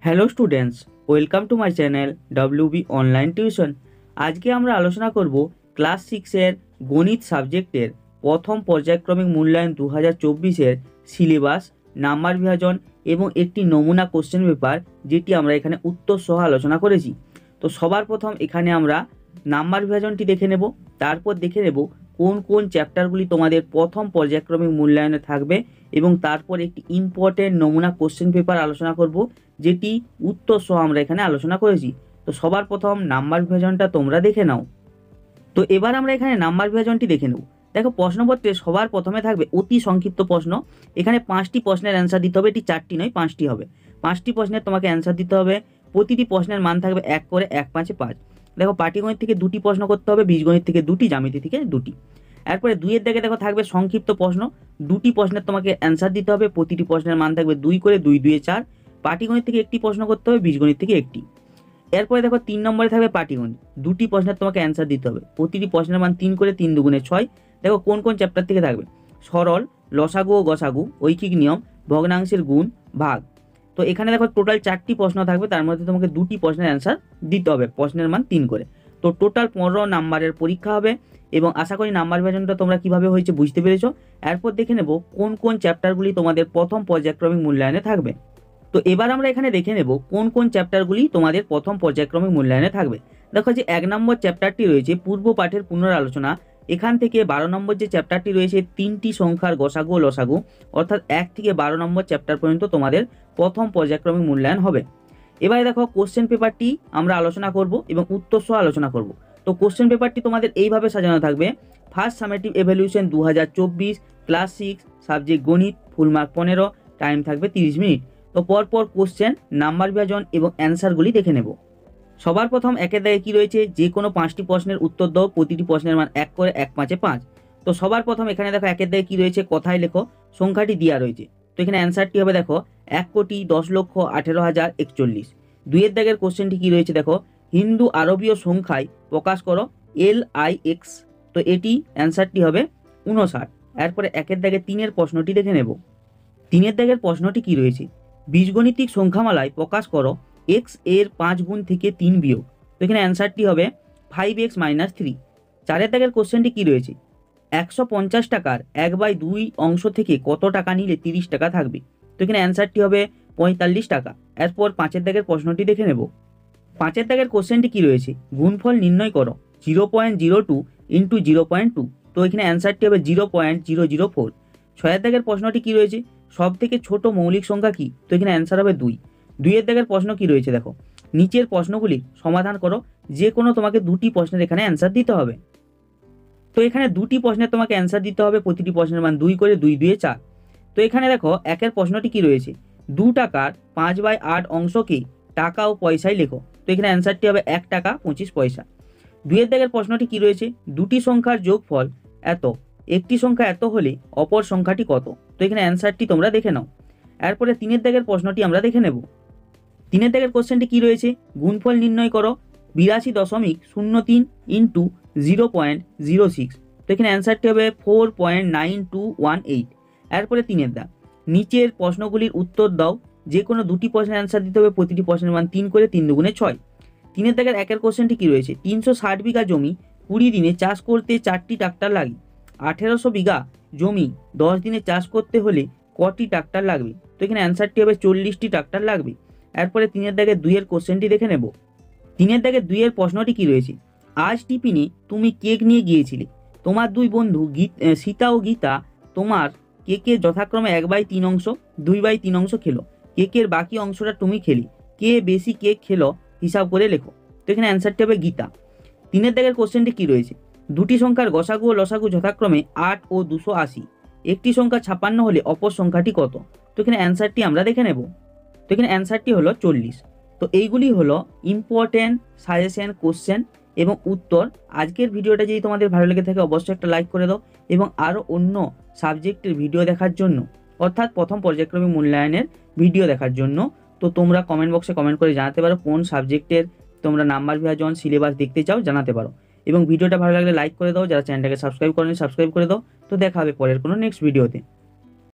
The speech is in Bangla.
Hello students, welcome to my channel WB online tuition. আজকে আমরা আলোচনা করব ক্লাস 6-এর গণিত সাবজেক্টের প্রথম পর্যায়ক্রমিক মূল্যায়ন 2024-এর সিলেবাস, নাম্বার বিভাজন এবং একটি নমুনা কোশ্চেন পেপার, যেটি আমরা এখানে উত্তর সহ আলোচনা করেছি। তো সবার প্রথম এখানে আমরা নাম্বার বিভাজনটি দেখে নেব, তারপর দেখে নেব কোন কোন চ্যাপ্টারগুলি তোমাদের প্রথম পর্যায়ক্রমিক মূল্যায়নে থাকবে এবং তারপর একটি ইম্পর্টেন্ট নমুনা কোশ্চেন পেপার আলোচনা করব, যেটি উত্তর সহ আমরা এখানে আলোচনা করেছি। তো সবার প্রথম নাম্বার বিভাজনটা তোমরা দেখে নাও। তো এবার আমরা এখানে নাম্বার বিভাজনটি দেখে নেব। দেখো, প্রশ্নপত্রে সবার প্রথমে থাকবে অতি সংক্ষিপ্ত প্রশ্ন। এখানে 5টি প্রশ্নের অ্যান্সার দিতে হবে, এটি 4টি নয় 5টি হবে। 5টি প্রশ্নের তোমাকে অ্যান্সার দিতে হবে, প্রতিটি প্রশ্নের মান থাকবে 1 করে, 1 5 5। দেখো, পাটিগণিত থেকে 2টি প্রশ্ন করতে হবে, বীজগণিত থেকে 2টি, জ্যামিতি থেকে 2টি। এরপরে 2-এর দিকে দেখো থাকবে সংক্ষিপ্ত প্রশ্ন, 2টি প্রশ্নের তোমাকে অ্যান্সার দিতে হবে, প্রতিটি প্রশ্নের মান থাকবে 2 করে, 2 2 4। পাটিগণিত থেকে 1টি প্রশ্ন করতে হবে, বীজগণিত থেকে 1টি। এরপরে দেখো 3 নম্বরে থাকবে পাটিগণিত, 2টি প্রশ্নের তোমাকে অ্যান্সার দিতে হবে, প্রতিটি প্রশ্নের মান 3 করে, 3 2 6। দেখো কোন কোন চ্যাপ্টার থেকে থাকবে: সরল, লসাগু ও গসাগু, ঐকিক নিয়ম, ভগ্নাংশের গুণ, ভাগ। তো এখানে দেখো টোটাল 4টি প্রশ্ন থাকবে, তার মধ্যে তোমাকে 2টি প্রশ্নের অ্যান্সার দিতে হবে, প্রশ্নের মান 3 করে। তো টোটাল 15 নাম্বারের পরীক্ষা হবে এবং আশা করি নাম্বার বিভাজনটা তোমরা কিভাবে হয়েছে বুঝতে পেরেছো। এরপর দেখে নেব কোন কোন চ্যাপ্টারগুলি তোমাদের প্রথম পর্যায়ক্রমিক মূল্যায়নে থাকবে। তো এবার আমরা এখানে দেখে নেব কোন কোন চ্যাপ্টারগুলি তোমাদের প্রথম পর্যায়ক্রমিক মূল্যায়নে থাকবে। দেখো যে 1 নম্বর চ্যাপ্টারটি রয়েছে পূর্ব পাঠের পুনরালোচনা। এখান থেকে 12 নম্বর যে চ্যাপ্টারটি রয়েছে 3টি সংখ্যার গসাগু ও লসাগু, অর্থাৎ 1 থেকে 12 নম্বর চ্যাপ্টার পর্যন্ত তোমাদের প্রথম পর্যায়ক্রমিক মূল্যায়ন হবে। এবারে দেখো কোশ্চেন পেপারটি আমরা আলোচনা করব এবং উত্তর সহ আলোচনা করব। তো কোশ্চেন পেপারটি তোমাদের এইভাবে সাজানো থাকবে: first summative evaluation 2024, class 6, subject গণিত, ফুল মার্ক 15, টাইম থাকবে 30 মিনিট। তো পরপর কোশ্চেন, নাম্বার বিভাজন এবং অ্যান্সারগুলি দেখে নেব। সবার প্রথম 1-এর দাগে কী রয়েছে: যে কোনো 5টি প্রশ্নের উত্তর দাও, প্রতিটি প্রশ্নের মান 1 করে, 1 5 5। তো সবার প্রথম এখানে দেখো 1-এর দাগে কী রয়েছে, কথায় লেখো, সংখ্যাটি দেওয়া রয়েছে। তো এখানে অ্যান্সারটি হবে দেখো 1,10,18,041। 2-এর দাগের কোশ্চেনটি কী রয়েছে দেখো, হিন্দু আরবীয় সংখ্যায় প্রকাশ করো LIX। তো এটি অ্যান্সারটি হবে 59। এরপরে 1-এর দাগে 3-এর প্রশ্নটি দেখে নেব। 3-এর দাগের প্রশ্নটি কী রয়েছে, বীজগণিতিক সংখ্যামালায় প্রকাশ করো x এর 5 গুণ থেকে 3 বিয়োগ। তো এখানে অ্যান্সারটি হবে 5x - 3। 4-এর দাগের কোশ্চেনটি কী রয়েছে, 150 টাকার 1/2 অংশ থেকে কত টাকা নিলে 30 টাকা থাকবে। তো এখানে অ্যান্সারটি হবে 45 টাকা। এরপর 5-এর দাগের প্রশ্নটি দেখে নেব। 5-এর দাগের কোশ্চেনটি কী রয়েছে, গুণফল নির্ণয় করো 0.02 × 0.2। তো এখানে অ্যান্সারটি হবে 0.004। 6-এর দাগের প্রশ্নটি কী রয়েছে, সব থেকে ছোট মৌলিক সংখ্যা কী। তো এখানে অ্যান্সার হবে 2। 2-এর দাগের প্রশ্ন কী রয়েছে দেখো, নিচের প্রশ্নগুলি সমাধান করো। যে কোনো তোমাকে 2টি প্রশ্নের এখানে অ্যান্সার দিতে হবে। তো এখানে 2টি প্রশ্নের তোমাকে অ্যান্সার দিতে হবে, প্রতিটি প্রশ্নের মান 2 করে, 2 2 4। তো এখানে দেখো 1-এর প্রশ্নটি কী রয়েছে, 2 টাকার 5/8 অংশকে টাকা ও পয়সায় লেখো। তো এখানে অ্যান্সারটি হবে 1 টাকা 25 পয়সা। 2-এর দাগের প্রশ্নটি কী রয়েছে, 2টি সংখ্যার যোগফল এত, একটি সংখ্যা এত হলে অপর সংখ্যাটি কত। তো এখানে অ্যান্সারটি তোমরা দেখে নাও। এরপরে 3-এর দাগের প্রশ্নটি আমরা দেখে নেব। 3-এর দাগের কোশ্চেনটি কী রয়েছে, গুণফল নির্ণয় করো 82.03 × 0.06। তো এখানে অ্যান্সারটি হবে 4.9218। এরপরে 3-এর দাগ, নিচের প্রশ্নগুলির উত্তর দাও। যে কোনো 2টি প্রশ্নের অ্যান্সার দিতে হবে, প্রতিটি প্রশ্নের মান 3 করে, 3 2 6। 3-এর দাগের 1-এর কোশ্চেনটি কী রয়েছে, 360 বিঘা জমি 20 দিনে চাষ করতে 4টি ট্রাক্টর লাগে। 1800 বিঘা জমি 10 দিনে চাষ করতে হলে কটি ট্রাক্টর লাগবে। তো এখানে অ্যান্সারটি হবে 40টি ট্রাক্টর লাগবে। এরপরে 3-এর দাগের 2-এর কোশ্চেনটি দেখে নেব। 3-এর দাগের 2-এর প্রশ্নটি কী রয়েছে, আজ টিফিনে তুমি কেক নিয়ে গিয়েছিলে। তোমার 2 বন্ধু সীতা ও গীতা তোমার কেকের যথাক্রমে 1/3 অংশ, 2/3 অংশ খেলো। কেকের বাকি অংশটা তুমি খেলি, কে বেশি কেক খেলো হিসাব করে লেখো। তো এখানে অ্যান্সারটি হবে গীতা। 3-এর দাগের কোশ্চেনটি কী রয়েছে, 2টি সংখ্যার গসাগু ও লসাগু যথাক্রমে 8 ও 280। একটি সংখ্যা 56 হলে অপর সংখ্যাটি কত। তো এখানে অ্যান্সারটি আমরা দেখে নেব। তো এখানে অ্যান্সারটি হলো 40। তো এইগুলি হলো ইম্পর্টেন্ট সাজেশন, কোশ্চেন এবং উত্তর। আজকের ভিডিওটা যদি তোমাদের ভালো লেগে থাকে অবশ্যই একটা লাইক করে দাও এবং আরও অন্য সাবজেক্টের ভিডিও দেখার জন্য, অর্থাৎ প্রথম পর্যায়ক্রমিক মূল্যায়নের ভিডিও দেখার জন্য, তো তোমরা কমেন্ট বক্সে কমেন্ট করে জানাতে পারো কোন সাবজেক্টের তোমরা নাম্বার বিভাজন সিলেবাস দেখতে চাও, জানাতে পারো। এবং ভিডিওটা ভালো লাগলে লাইক করে দাও, যারা চ্যানেলটাকে সাবস্ক্রাইব করেনি সাবস্ক্রাইব করে দাও। তো দেখা হবে পরের কোনো নেক্সট ভিডিওতে।